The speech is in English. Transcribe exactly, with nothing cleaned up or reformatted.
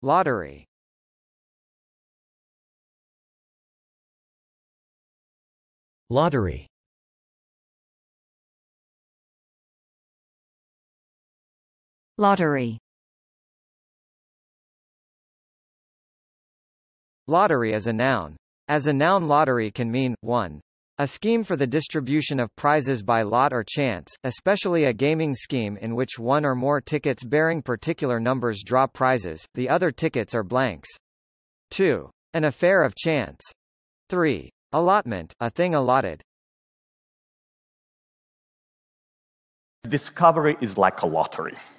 Lottery. Lottery. Lottery. Lottery is a noun. As a noun, lottery can mean, one A scheme for the distribution of prizes by lot or chance, especially a gaming scheme in which one or more tickets bearing particular numbers draw prizes, the other tickets are blanks. two An affair of chance. three Allotment, a thing allotted. Discovery is like a lottery.